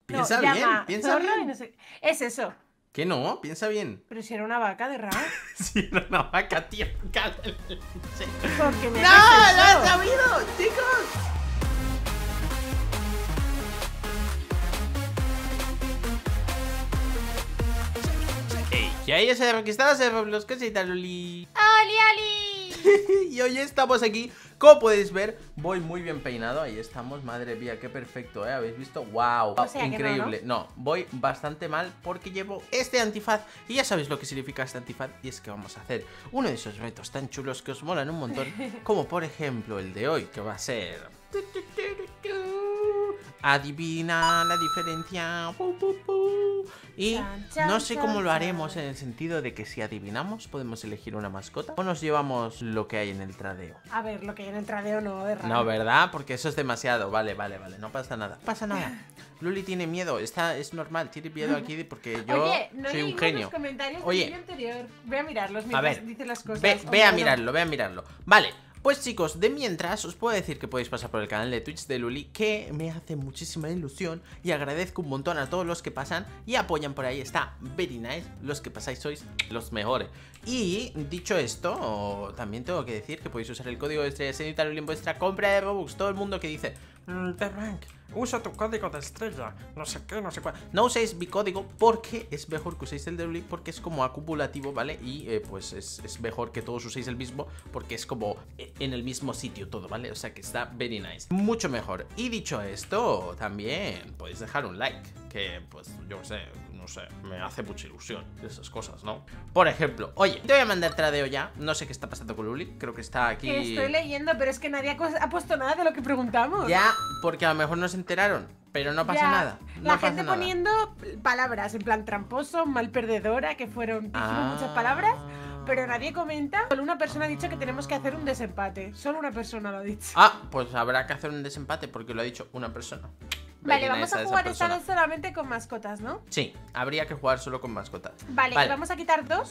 Piensa No, bien, llama piensa zorro bien. y no sé. Es eso. ¿Qué no? Piensa bien. Pero si era una vaca de rana. Si era una vaca, tío. Cállate. ¿Por qué me ¡No! haces ¡Lo has eso? sabido, chicos! Hey, ¿qué hay ese requistados de Roblox? ¿Qué se tal, Luli? ¡Ali, Ali! Y hoy estamos aquí, como podéis ver, voy muy bien peinado, ahí estamos, madre mía, qué perfecto, ¿eh? ¿Habéis visto? ¡Wow! O sea que Increíble. No, voy bastante mal porque llevo este antifaz y ya sabéis lo que significa este antifaz y es que vamos a hacer uno de esos retos tan chulos que os molan un montón, como por ejemplo el de hoy, que va a ser... Adivina la diferencia. Y Chan, chan, no sé cómo chan, lo haremos chan. en el sentido de que si adivinamos podemos elegir una mascota o nos llevamos lo que hay en el tradeo. A ver, lo que hay en el tradeo no, de rana. No, ¿verdad? Porque eso es demasiado. Vale, no pasa nada. No pasa nada. Luli tiene miedo, es normal, tiene miedo aquí porque yo Oye, no soy un leímos genio. los comentarios del Oye. vídeo anterior. Voy a mirarlos A mientras ver, dices las cosas. ve O a no. mirarlo, ve a mirarlo. Vale. Pues chicos, de mientras os puedo decir que podéis pasar por el canal de Twitch de Luli, que me hace muchísima ilusión y agradezco un montón a todos los que pasan y apoyan por ahí. Está very nice, los que pasáis sois los mejores. Y dicho esto, también tengo que decir que podéis usar el código de estrella Zenita Luli en vuestra compra de Robux. Todo el mundo que dice The Rank, usa tu código de estrella, no sé qué, no sé cuál. No uséis mi código porque es mejor que uséis el de Luli, porque es como acumulativo, ¿vale? Y pues es mejor que todos uséis el mismo porque es como en el mismo sitio todo, ¿vale? O sea que está very nice, mucho mejor. Y dicho esto, también podéis dejar un like, que pues yo sé, no sé, me hace mucha ilusión esas cosas, ¿no? Por ejemplo, oye, te voy a mandar tradeo ya. No sé qué está pasando con Luli, creo que está aquí. Que estoy leyendo, pero es que nadie ha puesto nada de lo que preguntamos. Ya, porque a lo mejor no se enteraron, pero no pasa Ya, nada. No la pasa gente nada. poniendo palabras en plan tramposo, mal perdedora, que dijimos muchas palabras, pero nadie comenta. Solo una persona ha dicho que tenemos que hacer un desempate. Solo una persona lo ha dicho. Ah, pues habrá que hacer un desempate porque lo ha dicho una persona. Vale, Very vamos nice a esa jugar esta persona. vez solamente con mascotas, ¿no? Sí, habría que jugar solo con mascotas. Vale, vamos a quitar dos.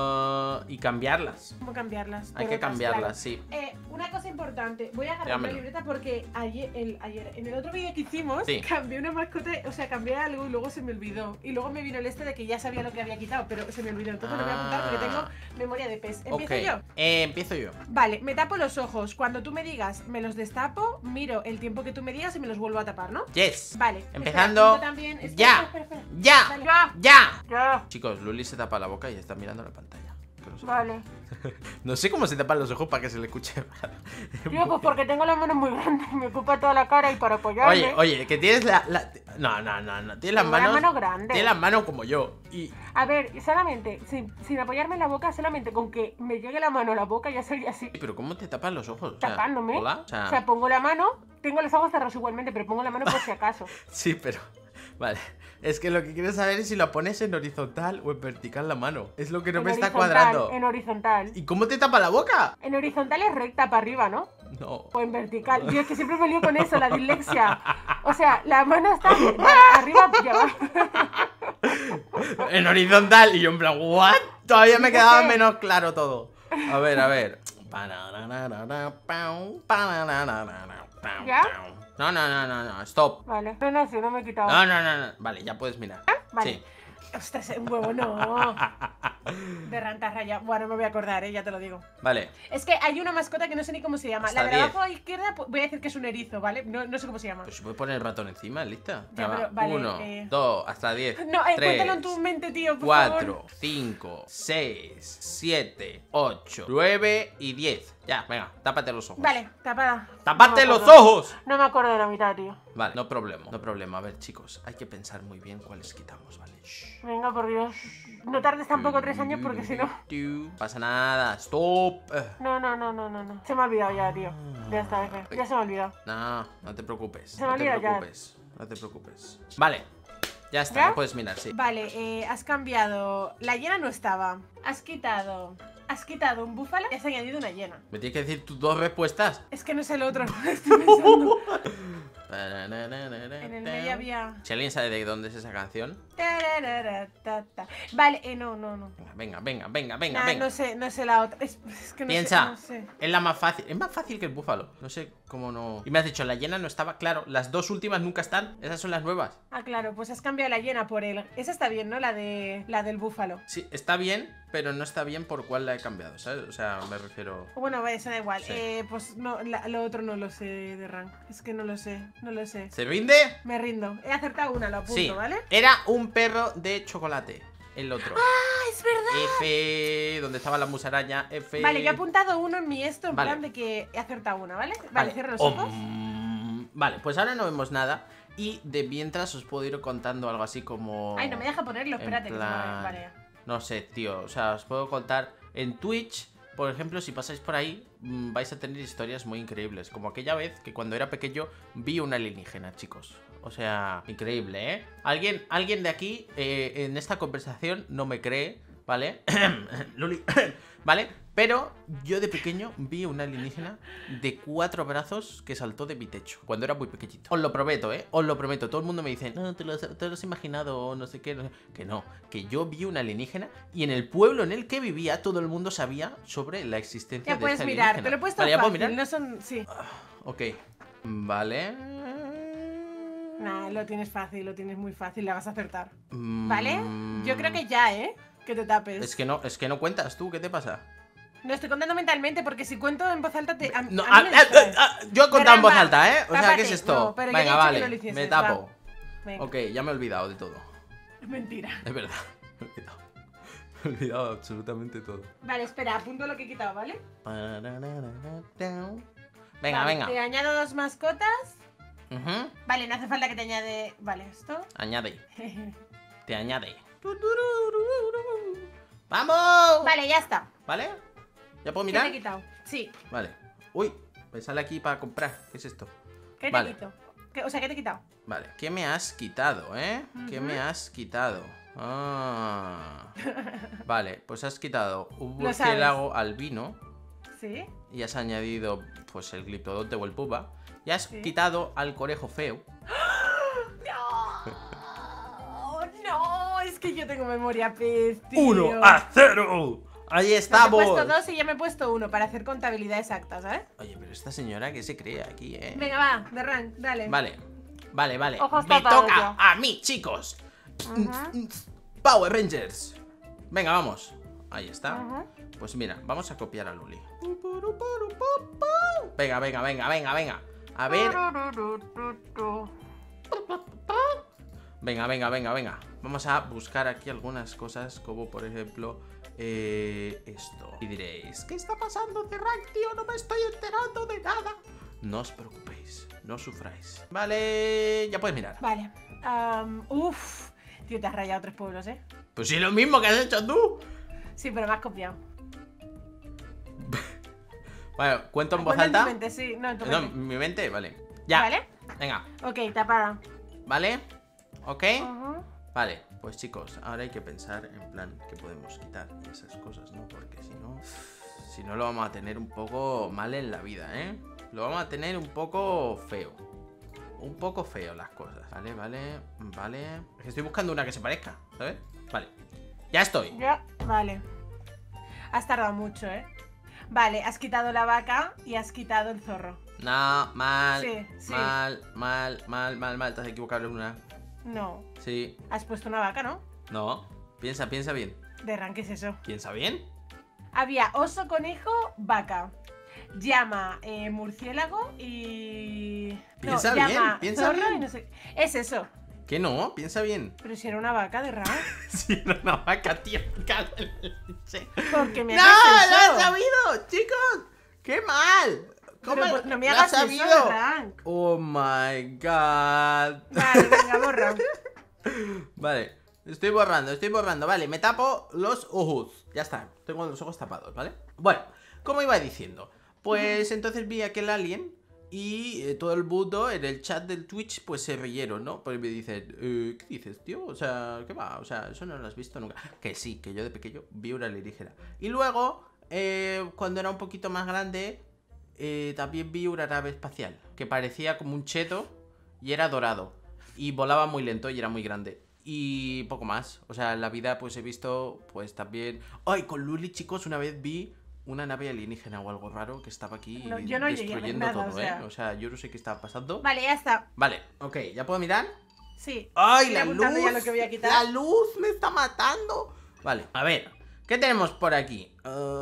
Y cambiarlas. ¿Cómo cambiarlas? Hay Por que otras, cambiarlas, claro. sí. Una cosa importante, voy a agarrar Dígamelo. la libreta porque ayer, en el otro vídeo que hicimos, Sí. cambié una mascota, o sea, cambié algo y luego se me olvidó. Y luego me vino el de que ya sabía lo que había quitado, pero se me olvidó. Entonces lo voy a apuntar porque tengo memoria de pez. ¿Empiezo yo? Empiezo yo. Vale, me tapo los ojos. Cuando tú me digas, me los destapo, miro el tiempo que tú me digas y me los vuelvo a tapar, ¿no? Yes. Vale. Empezando. Espera, también. Ya. Espera. ¡Ya! Vale. ¡Ya! Ya. Chicos, Luli se tapa la boca y está mirando la pantalla. Que lo sepa. Vale. No sé cómo se tapan los ojos para que se le escuche. Tío, pues porque tengo las manos muy grandes, me ocupa toda la cara y para apoyarme. Oye, que tienes la... No, tienes las Tengo manos... la mano grande. Tienes las manos como yo. Y... A ver, solamente, sin apoyarme en la boca, solamente con que me llegue la mano a la boca ya soy así. Pero ¿cómo te tapas los ojos? O sea, Tapándome. ¿hola? O sea, pongo la mano, tengo los ojos cerrados igualmente, pero pongo la mano por si acaso. Sí, pero... Vale. Es que lo que quiero saber es si lo pones en horizontal o en vertical la mano. Es lo que no En me está horizontal, cuadrando. En horizontal. ¿Y cómo te tapa la boca? En horizontal es recta para arriba, ¿no? No. O en vertical. Yo es que siempre me lío con eso, la dislexia. O sea, la mano está arriba y abajo. En horizontal. Y yo en plan, ¿what? Todavía me Yo quedaba sé. menos claro todo. A ver. ¿Ya? No, stop. Vale. No, sí, no me he quitado. No. Vale, ya puedes mirar. Vale. Sí. Ostras, un huevo, no. De rantarraya. Bueno, me voy a acordar, ya te lo digo. Vale. Es que hay una mascota que no sé ni cómo se llama. Hasta La de 10. abajo a la izquierda, voy a decir que es un erizo, ¿vale? No sé cómo se llama. Pues se puede poner el ratón encima, ¿lista? Ya, Va, pero, vale, 1, 2, hasta 10. No, 3, cuéntalo en tu mente, tío, por 4, favor. 5, 6, 7, 8, 9 y 10. Ya, venga, tápate los ojos. Vale, tapada. ¡Tápate No me los acuerdo. ojos! No me acuerdo de la mitad, tío. Vale, no problema. A ver, chicos, hay que pensar muy bien cuáles quitamos, ¿vale? Shh. Venga, por Dios. No tardes tampoco 3 años porque si no. Pasa nada, stop. No. Se me ha olvidado ya, tío. Ya está, F. Ya se me ha olvidado. No te preocupes. Se me No te olvida ya. preocupes. No te preocupes. Vale, ya está, ¿Ya? ya puedes mirar, sí. Vale, has cambiado. La hiena no estaba. Has quitado un búfalo y has añadido una hiena. ¿Me tienes que decir tus dos respuestas? Es que no es el otro. Estoy pensando. En el medio había... Si alguien sabe de dónde es esa canción. Vale, no. Venga. Nah, no sé la otra. Es que no Piensa, sé, no sé. es la más fácil. Es más fácil que el búfalo. No sé cómo no. Y me has dicho, la hiena no estaba. Claro, las dos últimas nunca están. Esas son las nuevas. Ah, claro, pues has cambiado la hiena por el... Esa está bien, ¿no? La del búfalo. Sí, está bien, pero no está bien por cuál la he cambiado, ¿sabes? O sea, me refiero. Bueno, vale, eso da igual. Sí. Pues no, lo otro no lo sé de rank. Es que no lo sé. ¿Se rinde? Me rindo. He acertado una, lo apunto, Sí. ¿vale? Era un perro de chocolate. El otro. ¡Ah, es verdad! F, donde estaba la musaraña. F. Vale, yo he apuntado uno en mi en Vale. plan de que he acertado una, ¿vale? Vale, cierro los ojos. Vale, pues ahora no vemos nada. Y de mientras os puedo ir contando algo así como. Ay, no me deja ponerlo, en espérate. Que se me plan, vale. No sé, tío. O sea, os puedo contar en Twitch. Por ejemplo, si pasáis por ahí, vais a tener historias muy increíbles. Como aquella vez que cuando era pequeño vi una alienígena, chicos. O sea, increíble, ¿eh? Alguien de aquí en esta conversación no me cree, ¿vale? Luli, ¿vale? Pero yo de pequeño vi una alienígena de 4 brazos que saltó de mi techo cuando era muy pequeñito. Os lo prometo, ¿eh? Os lo prometo. Todo el mundo me dice, no, te lo has imaginado o no sé qué. No sé. Que no, que yo vi una alienígena y en el pueblo en el que vivía todo el mundo sabía sobre la existencia Ya de puedes esta mirar, alienígena. te lo he puesto Vale, ¿ya puedo fácil, mirar? no son... Sí. Ok, vale. Nah, lo tienes fácil, lo tienes muy fácil, la vas a acertar. Mm, ¿Vale? Yo creo que ya, ¿eh? Que te tapes. Es que no cuentas tú, ¿qué te pasa? No estoy contando mentalmente porque si cuento en voz alta te... No, a mí me distraes. yo he contado en voz Verán, va, alta, ¿eh? O sea, ¿qué tápate. es esto? No, pero yo ya he Venga, dicho que vale, no lo hicieses, me tapo. Venga. Ok, ya me he olvidado de todo. Es mentira. Es verdad, me he olvidado. Me he olvidado absolutamente todo. Vale, espera, apunto lo que he quitado, ¿vale? Venga, Vale, venga. Te añado 2 mascotas. Ujú. Vale, no hace falta que te añade... Vale, esto. Añade, te añade. ¡Vamos! Vale, ya está. ¿Vale? ¿Ya puedo ¿Qué te he mirar? quitado? Sí. Vale. Uy, me sale aquí para comprar. ¿Qué es esto? ¿Qué te Vale. quito? O sea, ¿qué te he quitado? Vale, ¿qué me has quitado, eh? ¿Qué me has quitado? Ah. Vale, pues has quitado un Lo sabes. murciélago albino Sí. y has añadido, pues, el gliptodonte o el pupa. Y has Sí. quitado al conejo feo. No, es que yo tengo memoria pez, tío. 1-0. Ahí Te he estamos. puesto 2 y ya me he puesto 1 para hacer contabilidad exacta, ¿sabes? Oye, pero esta señora, ¿qué se cree aquí, eh? Venga, va, de rank, dale. Vale. Ojos Me tapados toca ya. a mí, chicos. Ujú. Power Rangers. Venga, vamos. Ahí está. Ujú. Pues mira, vamos a copiar a Luli. Venga. A ver. Venga. Vamos a buscar aquí algunas cosas, como por ejemplo esto. Y diréis, ¿qué está pasando, Rank, tío? No me estoy enterando de nada. No os preocupéis, no sufráis. Vale, ya puedes mirar. Vale. Uf. Tío, te has rayado 3 pueblos, ¿eh? Pues sí, lo mismo que has hecho tú. Sí, pero me has copiado. Vale, cuento en voz Cuenta en tu alta. mente, sí. No, en tu No, mente. mi mente, vale. Ya. ¿Vale? Venga, Ok, tapada. ¿vale? ¿Ok? Ujú. Vale, pues chicos, ahora hay que pensar en plan que podemos quitar y esas cosas, ¿no? Porque si no lo vamos a tener un poco mal en la vida, ¿eh? Lo vamos a tener un poco feo. Un poco feo las cosas. Vale. Es que estoy buscando una que se parezca, ¿sabes? Vale. Ya estoy. Ya, vale. Has tardado mucho, ¿eh? Vale, has quitado la vaca y has quitado el zorro. No, mal. Sí. Mal. Te has equivocado en una. No. Sí. Has puesto una vaca, ¿no? No. Piensa bien. De rank, ¿qué es eso? ¿Piensa bien? Había oso, conejo, vaca. Llama, murciélago y... Piensa llama, bien, piensa zorro bien. y no sé... Es eso. ¿Qué no? Piensa bien. Pero si era una vaca de rank. Si era una vaca, tío. Cago en la leche. ¿Por qué me ¡No! haces ¡Lo eso? has sabido! ¡Chicos! ¡Qué mal! ¿Cómo Pero no me lo hagas has eso de sabido? rank. Oh my god. Vale, venga, borra. Vale, estoy borrando. Vale, me tapo los ojos. Ya está, tengo los ojos tapados, ¿vale? Bueno, como iba diciendo, pues entonces vi aquel alien y todo el mundo en el chat del Twitch pues se rieron, ¿no? Pues me dicen, ¿qué dices, tío? O sea, ¿qué va? O sea, eso no lo has visto nunca. Que sí, que yo de pequeño vi una alienígena. Y luego, cuando era un poquito más grande, también vi una nave espacial que parecía como un cheto. Y era dorado. Y volaba muy lento y era muy grande. Y poco más. O sea, en la vida pues he visto pues también... ¡Ay! Con Luli, chicos, una vez vi una nave alienígena o algo raro que estaba aquí No, yo no llegué a ver destruyendo nada, todo, o sea. ¿eh? O sea, yo no sé qué estaba pasando. Vale, ya está. Vale, ok, ¿ya puedo mirar? Sí. ¡Ay, Estoy la apuntando luz! ya lo que voy a quitar. ¡La luz me está matando! Vale, a ver, ¿qué tenemos por aquí?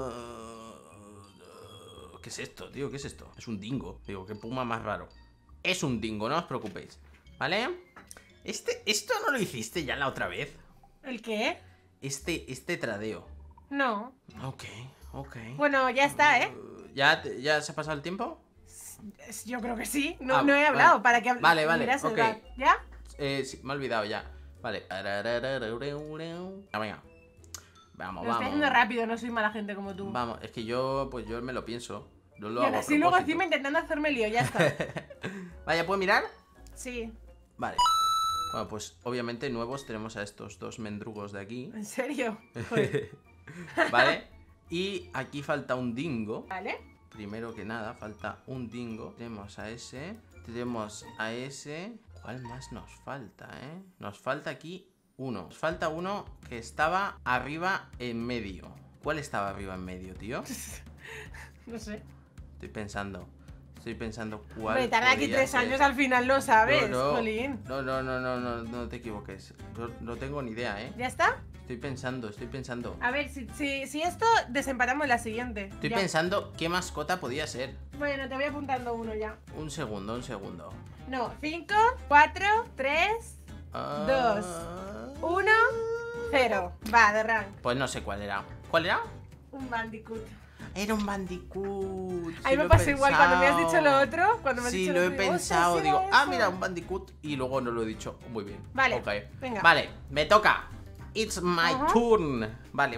¿Qué es esto, tío? ¿Qué es esto? Es un dingo. Digo, qué puma más raro. Es un dingo, no os preocupéis. ¿Vale? ¿Esto no lo hiciste ya la otra vez? ¿El qué? Este tradeo. No. Ok. Bueno, ya está, ¿eh? ¿Ya se ha pasado el tiempo? Yo creo que sí. No, Ah, no he hablado vale. para que Vale, miras el ok. bar. ¿Ya? Sí, me he olvidado ya. Vale. Ah, venga. Vamos, Lo estoy haciendo rápido, no soy mala gente como tú. Vamos, es que yo me lo pienso. Yo lo Y hago a así luego propósito. encima intentando hacerme lío, ya está. Vaya, ¿puedo mirar? Sí. Vale. Bueno, pues obviamente nuevos tenemos a estos dos mendrugos de aquí. ¿En serio? Joder. Vale. Y aquí falta un dingo. Vale. Primero que nada, falta un dingo. Tenemos a ese. Tenemos a ese. ¿Cuál más nos falta, Nos falta aquí uno. Nos falta uno que estaba arriba en medio. ¿Cuál estaba arriba en medio, tío? No sé. Estoy pensando cuál. Me tarda aquí podría 3 ser. años, al final lo sabes, No, Jolín. no te equivoques. Yo no tengo ni idea, ¿Ya está? Estoy pensando. A ver, si esto desempatamos en la siguiente. Estoy Ya. pensando qué mascota podía ser. Bueno, te voy apuntando uno ya. Un segundo. No, 5, 4, 3, Ah, 2, 1, 0. Va, de rank. Pues no sé cuál era. ¿Cuál era? Un Bandicoot. Era un Bandicoot. A mí Sí, me lo he pasa igual cuando me has pensado. dicho lo otro. Cuando me has Sí, dicho lo he otro, digo, pensado. "Ostras, Digo, era eso". mira, un Bandicoot. Y luego no lo he dicho. Muy bien. Vale, Ok. venga. Vale, me toca. It's my Ajá. turn. Vale.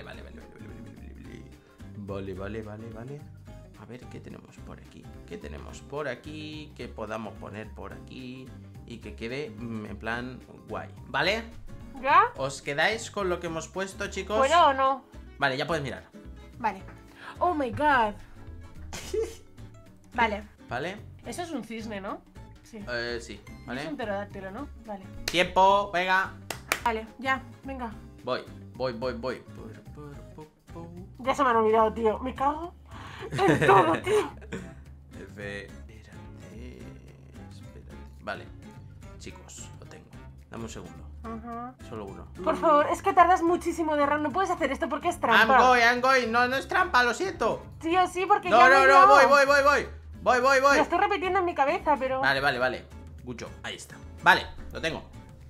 Vale. A ver, ¿qué tenemos por aquí? ¿Qué podamos poner por aquí? Y que quede en plan guay. ¿Vale? ¿Ya? ¿Os quedáis con lo que hemos puesto, chicos? ¿Bueno o no? Vale, ya puedes mirar. Vale. Oh my god. Vale. ¿Vale? Eso es un cisne, ¿no? Sí. Sí, Es ¿vale? un pterodáctilo, ¿no? Vale. Tiempo, venga. Vale, ya, venga. Voy. Ya se me han olvidado, tío. Me cago en todo, tío. Espérate. Vale, chicos, lo tengo. Dame un segundo. Ajá. Solo uno. Por favor, es que tardas muchísimo de RAM. No puedes hacer esto porque es trampa. I'm going. No es trampa, lo siento. Tío, sí, porque No, ya me he liado. voy. Lo estoy repitiendo en mi cabeza, pero... Vale. Gucho, ahí está. Vale, lo tengo.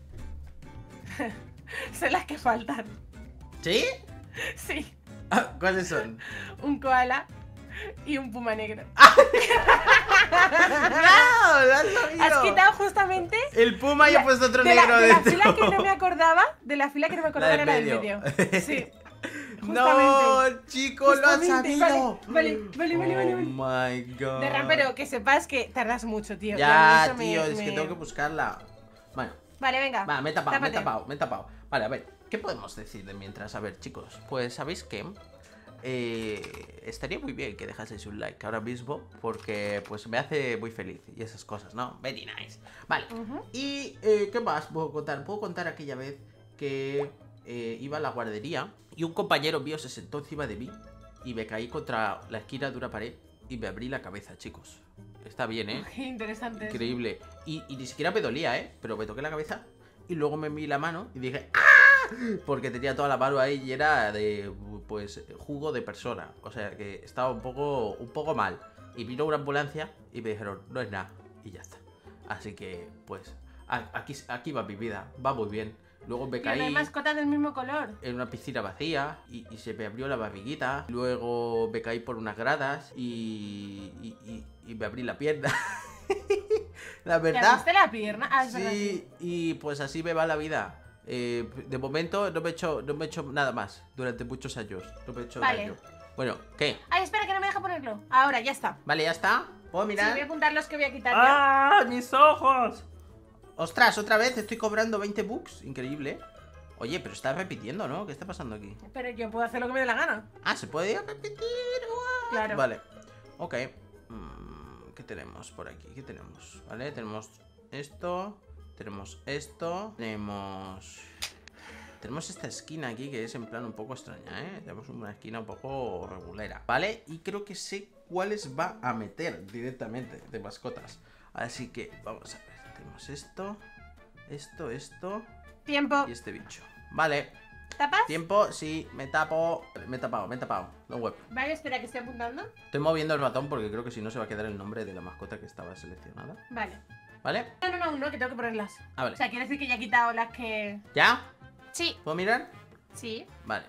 Sé las que faltan. ¿Sí? Sí. ¿Cuáles son? Un koala y un puma negro. ¡No! ¡Lo has sabido! Has quitado justamente... El puma y he puesto otro de negro de la dentro. fila que no me acordaba. De la fila que no me acordaba del era del medio. medio. Sí. No, chicos, lo has Justamente. sabido. Vale. Oh my god. De RAM, pero que sepas que tardas mucho, tío. Y a Ya, mí eso tío, es que tengo que buscarla. Bueno, Vale, venga. va, me he tapado. Tápate. Vale, a ver, ¿qué podemos decir de mientras? A ver, chicos, pues ¿sabéis qué? Estaría muy bien que dejaseis un like ahora mismo, porque pues me hace muy feliz y esas cosas, ¿no? Very nice. Vale, y ¿qué más puedo contar? Puedo contar aquella vez que iba a la guardería y un compañero mío se sentó encima de mí y me caí contra la esquina de una pared y me abrí la cabeza, chicos. Está bien, ¿eh? Qué interesante. Increíble. Y ni siquiera me dolía, ¿eh? Pero me toqué la cabeza y luego me vi la mano y dije ¡ah! Porque tenía toda la mano ahí llena de, pues, jugo de persona. O sea, que estaba un poco mal. Y vino una ambulancia y me dijeron, no es nada. Y ya está. Así que, pues, aquí va mi vida. Va muy bien. Luego me Tío, no hay caí mascotas del mismo color. en una piscina vacía y se me abrió la barriguita. Luego me caí por unas gradas y me abrí la pierna. La ¿Te verdad. abriste la pierna? Ah, es verdad, Sí, y pues así me va la vida. De momento no me he hecho nada más durante muchos años. No me he hecho Vale. daño. Bueno, ¿qué? Ay, espera, que no me deja ponerlo. Ahora, ya está. Vale, ya está. ¿Puedo Sí, mirar? voy a apuntar los que voy a quitar. ¡Ah! ¡Mis ojos! Ostras, otra vez estoy cobrando 20 bucks. Increíble. Oye, pero estás repitiendo, ¿no? ¿Qué está pasando aquí? ya. Pero yo puedo hacer lo que me dé la gana. Ah, ¿se puede repetir? What? Claro. Vale. Ok. ¿Qué tenemos por aquí? ¿Qué tenemos? Vale, tenemos esto. Tenemos esto. Tenemos esta esquina aquí que es en plan un poco extraña, ¿eh? Tenemos una esquina un poco regulera, ¿vale? Y creo que sé cuáles va a meter directamente de mascotas. Así que vamos a ver. Tenemos esto, esto Tiempo. y este bicho. Vale. ¿Tapas? Tiempo, sí, me tapo. Me he tapado. No web. Vale, espera que estoy apuntando. Estoy moviendo el ratón porque creo que si no se va a quedar el nombre de la mascota que estaba seleccionada. Vale. ¿Vale? No, que tengo que ponerlas. Ah, vale. O sea, quiere decir que ya he quitado las que... ¿Ya? Sí. ¿Puedo mirar? Sí. Vale.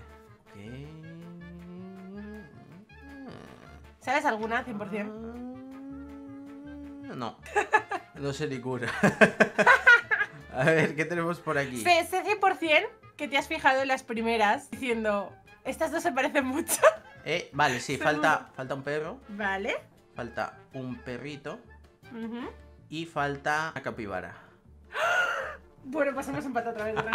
¿Sabes alguna? 100%. No. No sé ni cura. A ver, ¿qué tenemos por aquí? Sé 100% que te has fijado en las primeras diciendo, estas dos se parecen mucho. Vale, sí, Seguro. falta un perro. Vale. Falta un perrito. Ujú. Y falta una capibara. Bueno, pues hemos empatado otra vez, ¿verdad?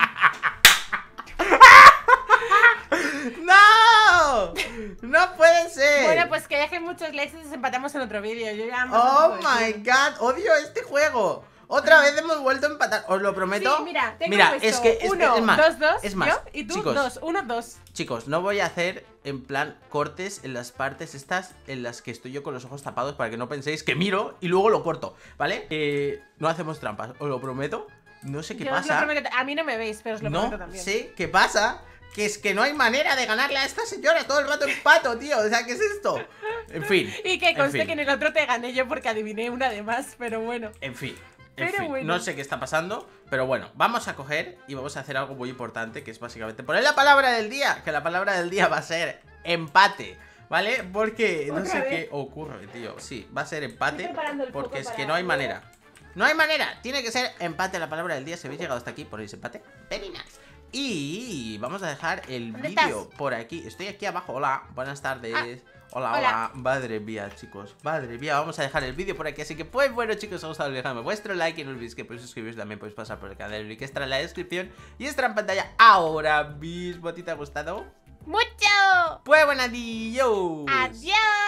¡No! ¡No puede ser! Bueno, pues que dejen muchos likes y desempatamos en otro vídeo. Yo ya... ¡Oh my god! ¡Odio este juego! Otra vez hemos vuelto a empatar, os lo prometo. Sí, mira, tengo mira, puesto es que es 1, más, 2, 2, es más, yo y tú chicos, 2, 1, 2. Chicos, no voy a hacer en plan cortes en las partes estas en las que estoy yo con los ojos tapados para que no penséis que miro y luego lo corto, ¿vale? No hacemos trampas, os lo prometo. No sé qué Yo os lo pasa. prometo, a mí no me veis, pero os lo prometo también. No sé qué pasa. Que es que no hay manera de ganarle a esta señora. Todo el rato empato, tío. O sea, ¿qué es esto? En fin. Y que conste en fin. que en el otro te gané yo porque adiviné una de más, pero bueno. En fin. Pero bueno. No sé qué está pasando, pero bueno, vamos a coger y vamos a hacer algo muy importante, que es básicamente poner la palabra del día, que la palabra del día va a ser empate, ¿vale? Porque no sé qué ocurre, tío. Sí, va a ser empate, porque es que no hay manera. No hay manera, tiene que ser empate la palabra del día. Si habéis llegado hasta aquí, ponéis empate. Very nice. Y vamos a dejar el vídeo por aquí. Estoy aquí abajo, hola, buenas tardes. Hola. Madre mía, chicos, madre mía. Vamos a dejar el vídeo por aquí, así que pues bueno, chicos, os ha gustado, dejadme vuestro like. Y no olvidéis que podéis suscribiros, también podéis pasar por el canal, el link estará en la descripción y estará en pantalla ahora mismo. ¿A ti te ha gustado? ¡Mucho! Pues bueno, adiós. ¡Adiós!